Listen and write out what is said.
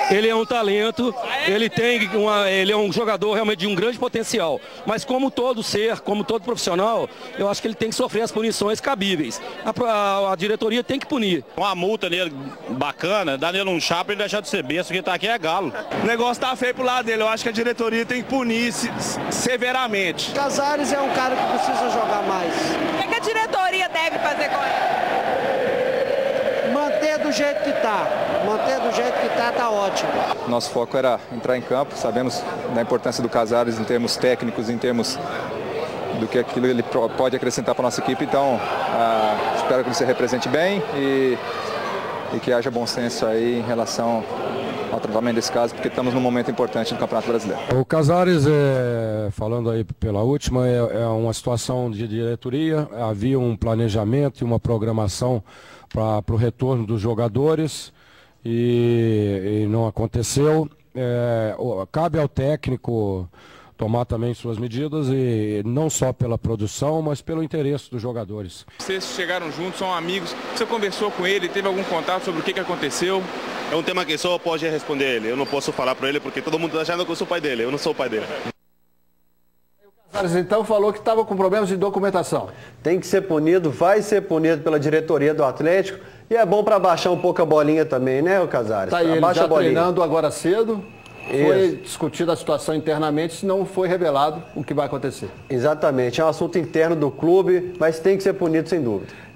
ele é um talento, ele é um jogador realmente de um grande potencial. Mas como todo ser, como todo profissional, eu acho que ele tem que sofrer as punições cabíveis. A diretoria tem que punir. Uma multa nele bacana, dá nele um chapa e ele deixar de ser besta, quem tá aqui é galo. O negócio tá feio pro lado dele, eu acho que a diretoria tem que punir severamente. Casares é um cara que precisa jogar mais. O que a diretoria deve fazer com ele? Manter do jeito que tá. Manter do jeito que tá ótimo. Nosso foco era entrar em campo, sabemos da importância do Casares em termos técnicos, em termos do que aquilo ele pode acrescentar para a nossa equipe, então espero que ele se represente bem e que haja bom senso aí em relação ao tratamento desse caso, porque estamos num momento importante do Campeonato Brasileiro. O Casares, falando aí pela última, é uma situação de diretoria, havia um planejamento e uma programação para o retorno dos jogadores e não aconteceu. Cabe ao técnico tomar também suas medidas, e não só pela produção, mas pelo interesse dos jogadores. Vocês chegaram juntos, são amigos, você conversou com ele, teve algum contato sobre o que aconteceu? É um tema que só pode responder ele, eu não posso falar para ele porque todo mundo está achando que eu sou o pai dele, eu não sou o pai dele. O Casares então falou que estava com problemas de documentação. Tem que ser punido, vai ser punido pela diretoria do Atlético, e é bom para baixar um pouco a bolinha também, né, o Casares? Tá aí, ele já treinando agora cedo. Foi Isso. discutida a situação internamente, se não foi revelado o que vai acontecer. Exatamente, é um assunto interno do clube, mas tem que ser punido sem dúvida.